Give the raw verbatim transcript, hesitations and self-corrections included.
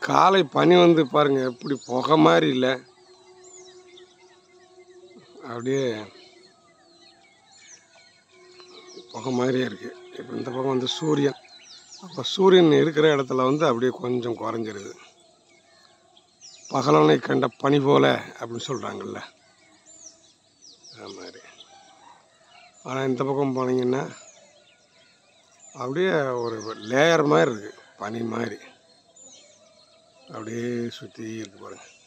காலை பனி வந்து பாருங்கள் எப்படி புகை மாதிரி இல்லை, அப்படியே புகை மாதிரியே இருக்குது. இப்போ இந்த பக்கம் வந்து சூரியன், அப்போ சூரியன் இருக்கிற இடத்துல வந்து அப்படியே கொஞ்சம் குறைஞ்சிருது. பகலனை கண்ட பனி போல அப்படின்னு சொல்கிறாங்கல்ல, அது மாதிரி. ஆனால் இந்த பக்கம் போனீங்கன்னா அப்படியே ஒரு லேயர் மாதிரி இருக்குது, பனி மாதிரி அப்படியே சுற்றி இருக்கு பாருங்கள்.